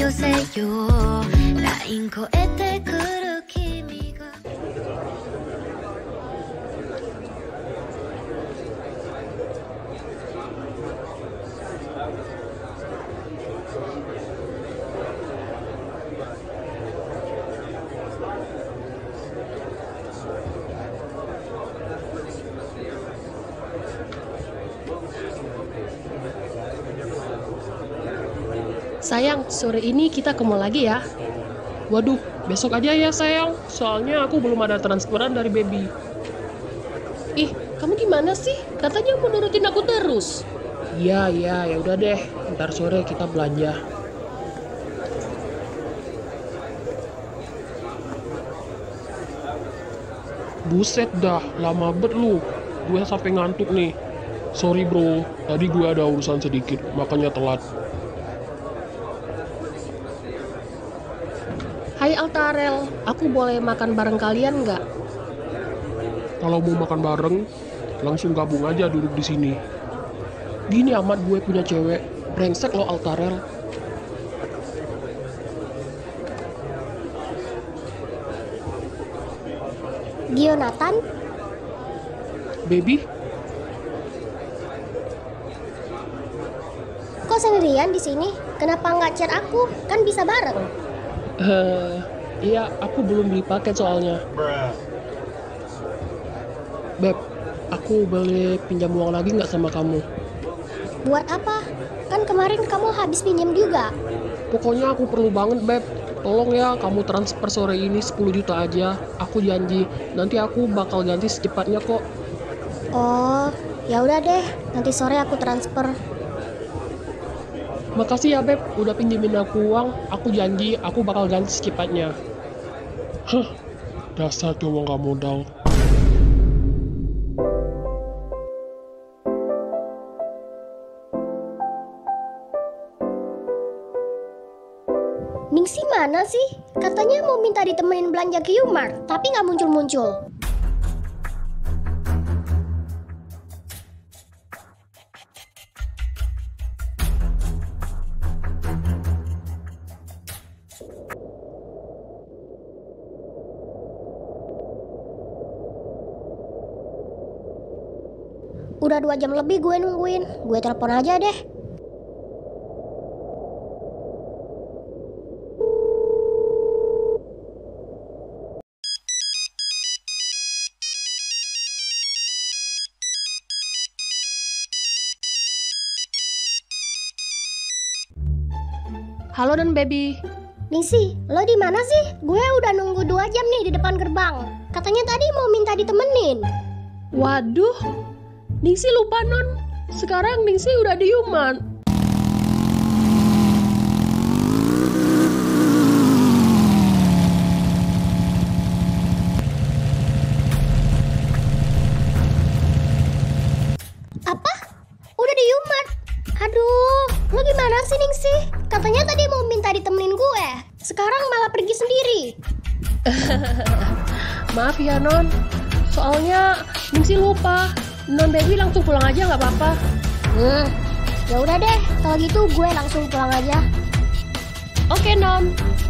よLINE越えてくる君が Sayang, sore ini kita ke mall lagi ya. Waduh, besok aja ya sayang. Soalnya aku belum ada transferan dari baby. Ih, kamu gimana sih? Katanya mau nurutin aku terus. Iya, ya udah deh. Ntar sore kita belanja. Buset dah, lama bet lu. Gue sampai ngantuk nih. Sorry bro, tadi gue ada urusan sedikit, makanya telat. Hai Altarel, aku boleh makan bareng kalian nggak? Kalau mau makan bareng, langsung gabung aja duduk di sini. Gini amat gue punya cewek, brengsek lo Altarel. Gionatan? Baby, Kok sendirian di sini? Kenapa nggak chat aku? Kan bisa bareng. iya aku belum beli paket soalnya. Beb, aku boleh pinjam uang lagi nggak sama kamu? Buat apa? Kan kemarin kamu habis pinjam juga. Pokoknya aku perlu banget Beb. Tolong ya kamu transfer sore ini 10 juta aja. Aku janji, nanti aku bakal ganti secepatnya kok. Oh, ya udah deh. Nanti sore aku transfer. Makasih ya Beb, udah pinjemin aku uang. Aku janji aku bakal ganti secepatnya. Hah, dasar cowok gak modal. Ningsi mana sih? Katanya mau minta ditemenin belanja ke Yumart, tapi nggak muncul-muncul. Udah 2 jam lebih gue nungguin. Gue telepon aja deh. Halo dan baby. Ningsi, lo di mana sih? Gue udah nunggu 2 jam nih di depan gerbang. Katanya tadi mau minta ditemenin. Waduh, Ningsi lupa non. Sekarang Ningsi udah di Yumart. Apa? Udah di Yumart? Aduh, lo gimana sih Ningsi? Katanya tadi mau minta ditemenin gue. Sekarang malah pergi sendiri. Maaf ya non, soalnya Ningsi lupa. Non baby langsung pulang aja nggak apa-apa. Ya udah deh, kalau gitu gue langsung pulang aja. Oke non.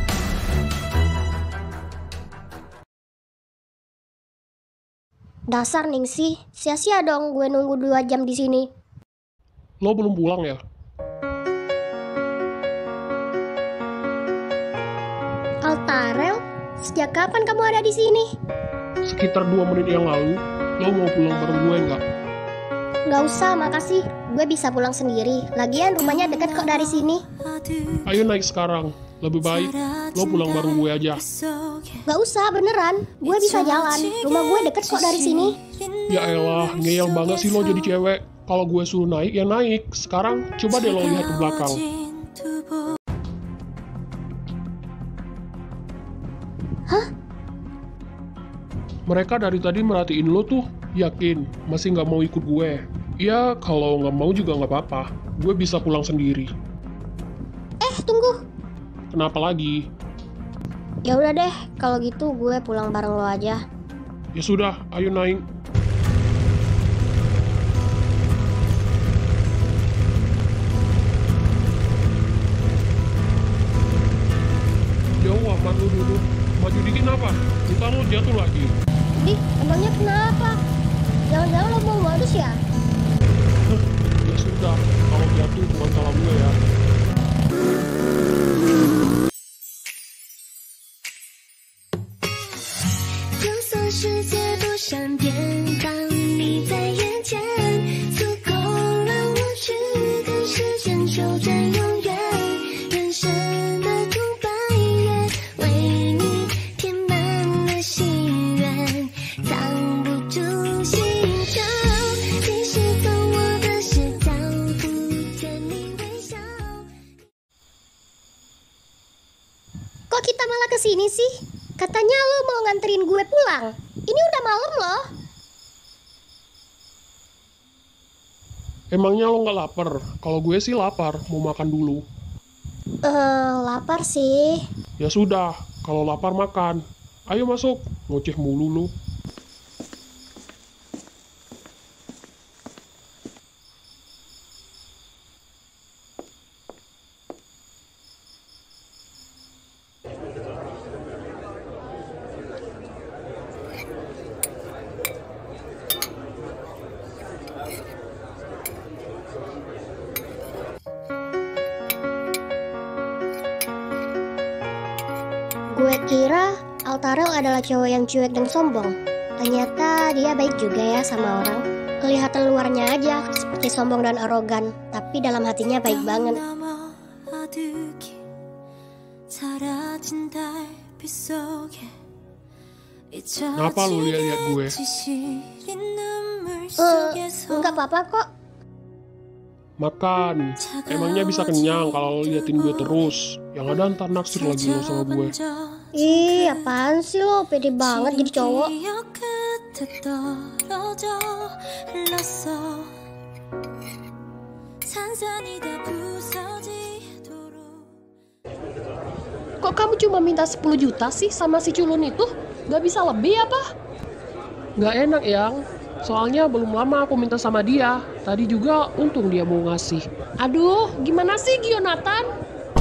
Dasar Ningsi, sia-sia dong gue nunggu 2 jam di sini. Lo belum pulang ya? Altarel, sejak kapan kamu ada di sini? Sekitar 2 menit yang lalu. Lo mau pulang bareng gue nggak? Nggak usah, makasih. Gue bisa pulang sendiri. Lagian rumahnya dekat kok dari sini. Ayo naik sekarang. Lebih baik lo pulang bareng gue aja. Nggak usah, beneran. Gue bisa jalan. Rumah gue deket kok dari sini. Ya elah, ngeyel banget sih lo jadi cewek. Kalau gue suruh naik, ya naik. Sekarang coba deh lo lihat ke belakang. Hah? Mereka dari tadi merhatiin lo tuh. Yakin, masih nggak mau ikut gue. Ya, kalau nggak mau juga nggak apa-apa. Gue bisa pulang sendiri. Tunggu. Kenapa lagi? Ya udah deh, kalau gitu gue pulang bareng lo aja. Ya sudah, ayo naik. dulu. Maju dikit apa? Ntar lo jatuh lagi. Di, emangnya kenapa? Jangan-jangan lo mau modus ya? Ya sudah, kalau jatuh bukan salah gue ya. 就算世界多善变，当你在眼前，足够让我去跟时间求证永远。人生的空白页，为你填满了心愿，藏不住心跳。即使从我的视角不见你微笑。 Kok kita malah kesini sih? Katanya lo mau nganterin gue pulang. Ini udah malam loh. Emangnya lo nggak lapar? Kalau gue sih lapar, mau makan dulu. Lapar sih. Ya sudah, kalau lapar makan. Ayo masuk, ngoceh mulu lo. Gue kira Altarel adalah cowok yang cuek dan sombong. Ternyata dia baik juga ya sama orang. Kelihatan luarnya aja seperti sombong dan arogan, tapi dalam hatinya baik banget. Kenapa lu lihat-lihat gue? Enggak apa-apa kok. Makan. Emangnya bisa kenyang kalau liatin gue terus. Yang ada ntar naksir lagi lo sama gue. Ih, apaan sih lo? Pede banget jadi cowok. Kok kamu cuma minta 10 juta sih sama si culun itu? Gak bisa lebih apa? Nggak enak, Yang. Soalnya belum lama aku minta sama dia. Tadi juga untung dia mau ngasih. Aduh, gimana sih Gionatan?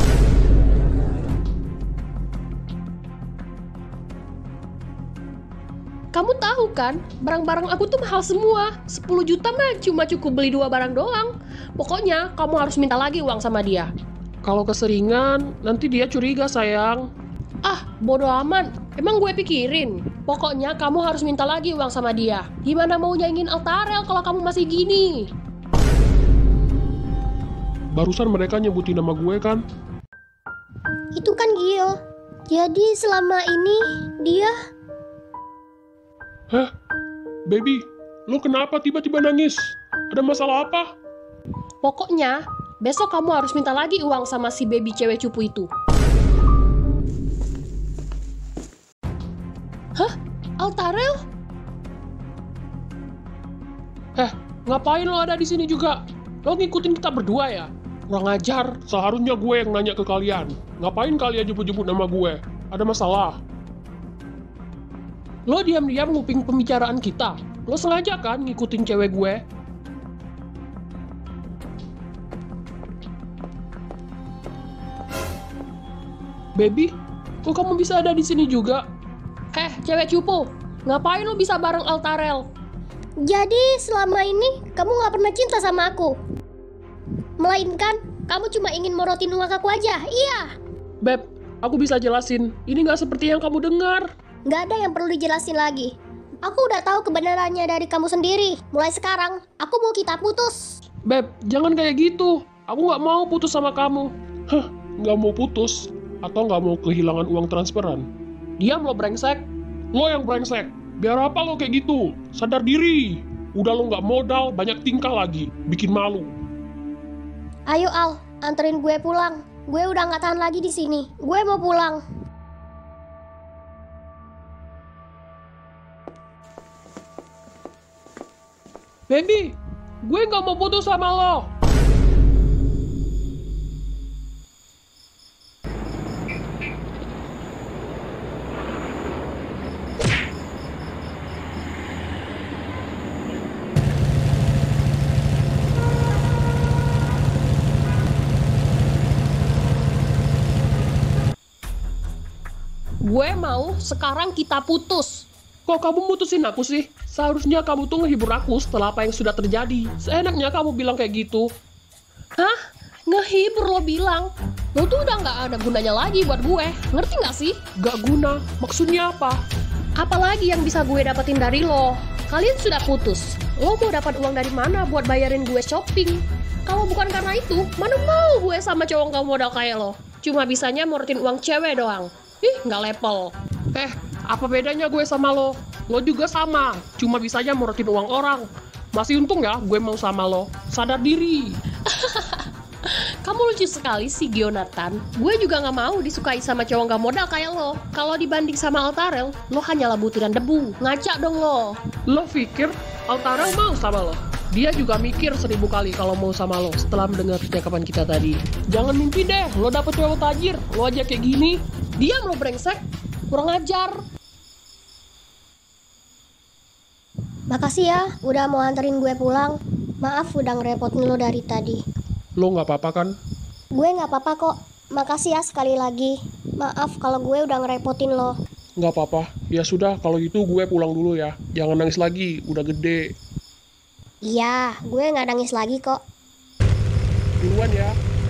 Kamu tahu kan, barang-barang aku tuh mahal semua. 10 juta mah cuma cukup beli 2 barang doang. Pokoknya kamu harus minta lagi uang sama dia. Kalau keseringan, nanti dia curiga, sayang. Ah, bodo amat. Emang gue pikirin. Pokoknya kamu harus minta lagi uang sama dia. Gimana mau nyaingin Altarel kalau kamu masih gini? Barusan mereka nyebutin nama gue kan? Itu kan Gio. Jadi selama ini dia... Hah? Baby, lo kenapa tiba-tiba nangis? Ada masalah apa? Pokoknya, besok kamu harus minta lagi uang sama si baby cewek cupu itu. Hah? Altarel? Ngapain lo ada di sini juga? Lo ngikutin kita berdua ya? Kurang ajar, seharusnya gue yang nanya ke kalian. Ngapain kalian jemput-jemput nama gue? Ada masalah? Lo diam-diam nguping pembicaraan kita. Lo sengaja kan ngikutin cewek gue? Baby, kok kamu bisa ada di sini juga? Cewek cupu, ngapain lo bisa bareng Altarel? Jadi selama ini kamu gak pernah cinta sama aku. Melainkan kamu cuma ingin morotin uang aku aja, iya. Beb, aku bisa jelasin. Ini nggak seperti yang kamu dengar. Gak ada yang perlu dijelasin lagi. Aku udah tahu kebenarannya dari kamu sendiri. Mulai sekarang, aku mau kita putus. Beb, jangan kayak gitu. Aku nggak mau putus sama kamu. Hah, nggak mau putus? Atau nggak mau kehilangan uang transferan? Diam lo brengsek. Lo yang brengsek. Biar apa lo kayak gitu? Sadar diri. Udah lo nggak modal, banyak tingkah lagi. Bikin malu. Ayo Al, anterin gue pulang. Gue udah nggak tahan lagi di sini. Gue mau pulang. Baby, gue nggak mau putus sama lo. Gue mau sekarang kita putus. Kok kamu mutusin aku sih? Seharusnya kamu tuh ngehibur aku setelah apa yang sudah terjadi. Seenaknya kamu bilang kayak gitu. Hah? Ngehibur lo bilang? Lo tuh udah nggak ada gunanya lagi buat gue. Ngerti nggak sih? Gak guna, maksudnya apa? Apalagi yang bisa gue dapetin dari lo? Kalian sudah putus. Lo mau dapat uang dari mana buat bayarin gue shopping? Kalau bukan karena itu, mana mau gue sama cowok gak modal kayak lo? Cuma bisanya morotin uang cewek doang. Ih, nggak level. Apa bedanya gue sama lo? Lo juga sama, cuma bisanya morotin uang orang. Masih untung ya gue mau sama lo. Sadar diri. Kamu lucu sekali sih, Gionatan. Gue juga gak mau disukai sama cowok gak modal kayak lo. Kalau dibanding sama Altarel, lo hanyalah butiran debu. Ngaca dong lo. Lo pikir Altarel mau sama lo? Dia juga mikir 1000 kali kalau mau sama lo setelah mendengar percakapan kita tadi. Jangan mimpi deh, lo dapet cowok tajir. Lo aja kayak gini. Diam lo brengsek. Kurang ajar. Makasih ya, udah mau anterin gue pulang. Maaf udah ngerepotin lo dari tadi. Lo nggak apa-apa kan? Gue nggak apa-apa kok. Makasih ya sekali lagi. Maaf kalau gue udah ngerepotin lo. Nggak apa-apa. Ya sudah, kalau gitu gue pulang dulu ya. Jangan nangis lagi, udah gede. Iya, gue nggak nangis lagi kok. Duluan ya.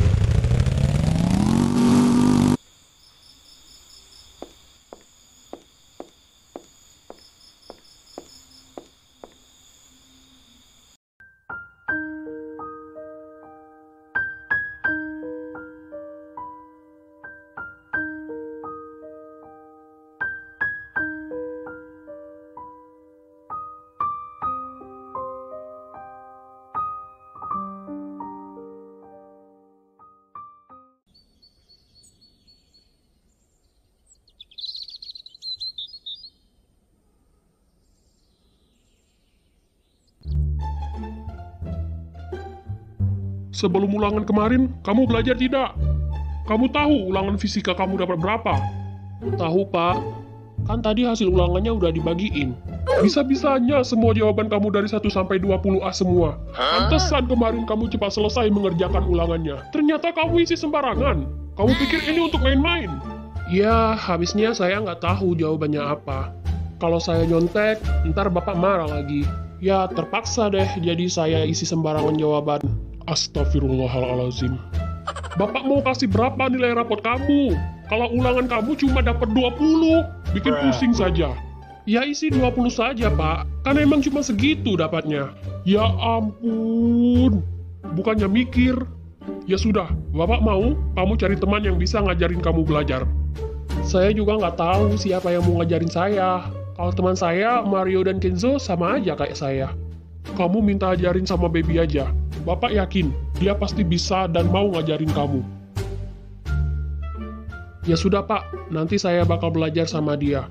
Sebelum ulangan kemarin, kamu belajar tidak? Kamu tahu ulangan fisika kamu dapat berapa? Tahu, Pak. Kan tadi hasil ulangannya udah dibagiin. Bisa-bisanya semua jawaban kamu dari 1 sampai 20A semua. Pantesan kemarin kamu cepat selesai mengerjakan ulangannya. Ternyata kamu isi sembarangan. Kamu pikir ini untuk main-main? Ya, habisnya saya nggak tahu jawabannya apa. Kalau saya nyontek, ntar Bapak marah lagi. Ya, terpaksa deh jadi saya isi sembarangan jawaban. Astagfirullahaladzim. Bapak mau kasih berapa nilai rapot kamu? Kalau ulangan kamu cuma dapat 20, bikin pusing saja. Ya isi 20 saja, Pak. Kan emang cuma segitu dapatnya. Ya ampun. Bukannya mikir. Ya sudah, Bapak mau, kamu cari teman yang bisa ngajarin kamu belajar. Saya juga nggak tahu siapa yang mau ngajarin saya. Kalau teman saya, Mario dan Kenzo sama aja kayak saya. Kamu minta ajarin sama Baby aja. Bapak yakin, dia pasti bisa dan mau ngajarin kamu. Ya sudah, Pak. Nanti saya bakal belajar sama dia.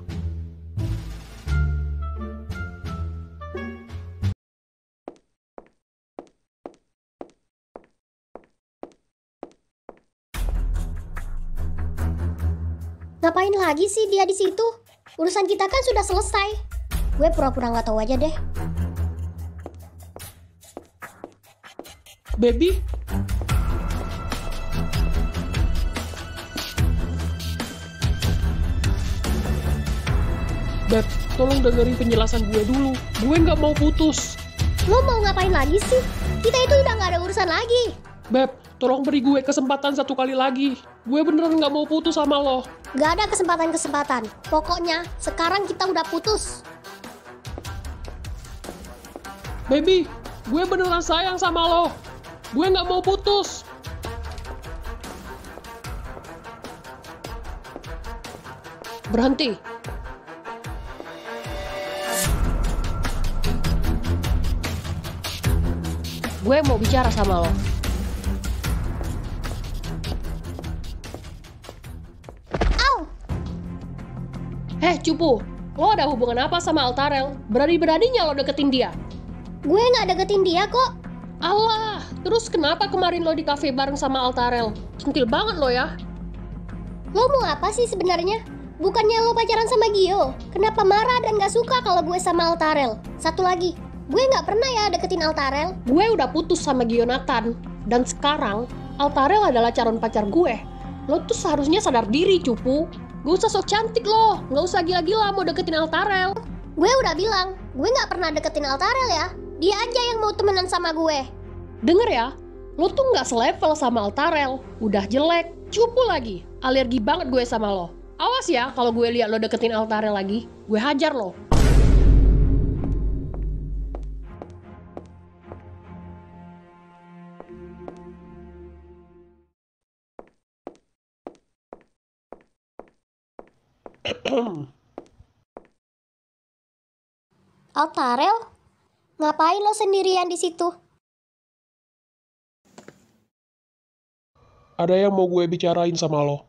Ngapain lagi sih dia di situ? Urusan kita kan sudah selesai. Gue pura-pura nggak tahu aja deh. Baby? Beb, tolong dengerin penjelasan gue dulu. Gue nggak mau putus. Lo mau ngapain lagi sih? Kita itu udah nggak ada urusan lagi. Beb, tolong beri gue kesempatan 1 kali lagi. Gue beneran nggak mau putus sama lo. Gak ada kesempatan-kesempatan. Pokoknya sekarang kita udah putus. Baby, gue beneran sayang sama lo. Gue nggak mau putus. Berhenti. Gue mau bicara sama lo. Cupu, lo ada hubungan apa sama Altarel? Berani-beraninya lo deketin dia? Gue nggak deketin dia kok. Allah, terus kenapa kemarin lo di kafe bareng sama Altarel? Centil banget lo ya. Lo mau apa sih sebenarnya? Bukannya lo pacaran sama Gio? Kenapa marah dan gak suka kalau gue sama Altarel? Satu lagi, gue nggak pernah ya deketin Altarel. Gue udah putus sama Gionatan. Dan sekarang, Altarel adalah calon pacar gue. Lo tuh seharusnya sadar diri, Cupu. Gak usah sok cantik loh, gak usah gila-gila mau deketin Altarel. Gue udah bilang, gue gak pernah deketin Altarel ya. Dia aja yang mau temenan sama gue. Denger ya, lo tuh gak selevel sama Altarel. Udah jelek, cupu lagi. Alergi banget gue sama lo. Awas ya kalau gue lihat lo deketin Altarel lagi, gue hajar lo. Altarel? Ngapain lo sendirian di situ? Ada yang mau gue bicarain sama lo.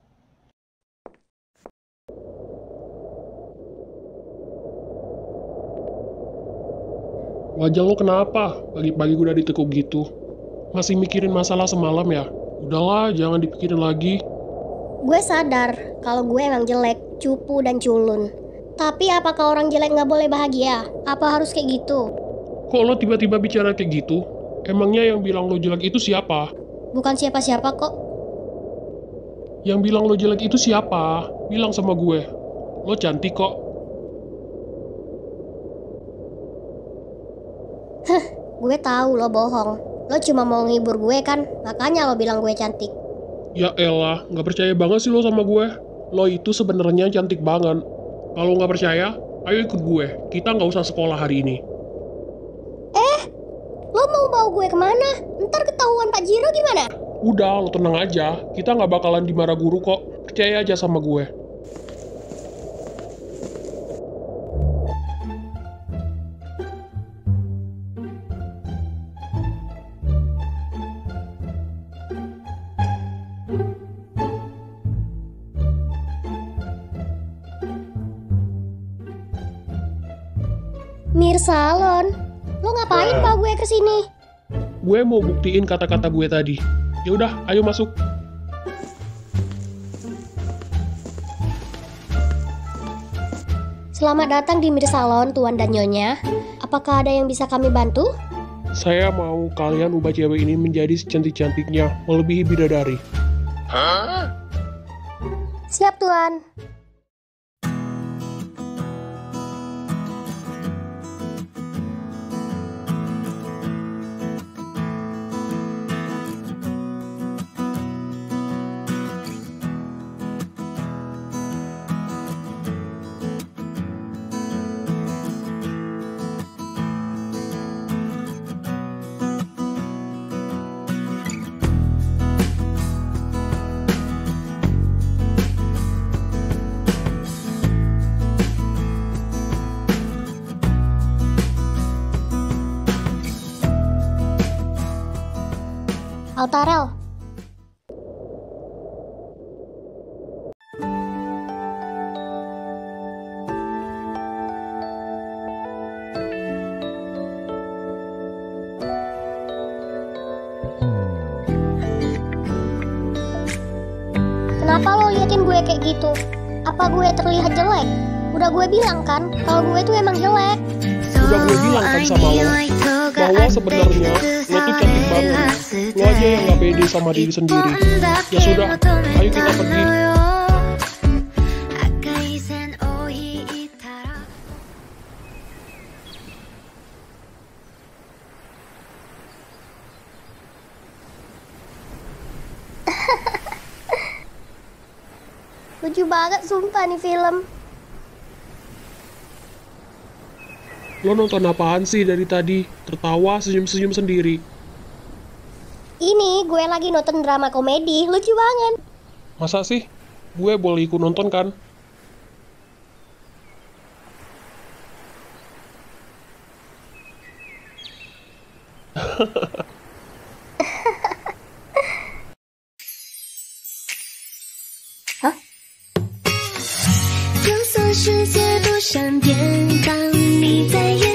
Wajah lo kenapa? Pagi-pagi udah ditekuk gitu. Masih mikirin masalah semalam ya? Udahlah, jangan dipikirin lagi. Gue sadar kalau gue emang jelek, cupu dan culun. Tapi apakah orang jelek nggak boleh bahagia? Apa harus kayak gitu? Kok lo tiba-tiba bicara kayak gitu? Emangnya yang bilang lo jelek itu siapa? Bukan siapa-siapa kok. Yang bilang lo jelek itu siapa? Bilang sama gue. Lo cantik kok. Gue tahu lo bohong. Lo cuma mau ngibur gue kan? Makanya lo bilang gue cantik. Ya elah, nggak percaya banget sih lo sama gue. Lo itu sebenarnya cantik banget. Kalau nggak percaya, ayo ikut gue. Kita nggak usah sekolah hari ini. Lo mau bawa gue kemana? Ntar ketahuan Pak Jiro gimana? Udah, lo tenang aja. Kita nggak bakalan dimarah guru kok. Percaya aja sama gue. Mirsalon, lo ngapain bawa gue kesini? Gue mau buktiin kata-kata gue tadi. Ya udah, ayo masuk. Selamat datang di Mirsalon, Tuan dan Nyonya. Apakah ada yang bisa kami bantu? Saya mau kalian ubah cewek ini menjadi secantik-cantiknya, melebihi bidadari. Siap, Tuan. Altarel. Kenapa lo liatin gue kayak gitu? Apa gue terlihat jelek? Udah gue bilang kan, kalau gue tuh emang jelek. Udah gue bilang kan sama lo, bahwa sebenarnya lo tuh cantik banget. Lo aja yang gak pede sama diri sendiri. Ya sudah, ayo kita pergi. Lucu banget sumpah nih film. Lo nonton apaan sih dari tadi? Tertawa senyum-senyum sendiri. Ini gue lagi nonton drama komedi, lucu banget. Masa sih? Gue boleh ikut nonton kan? Hah? 就算世界多善变，当你在。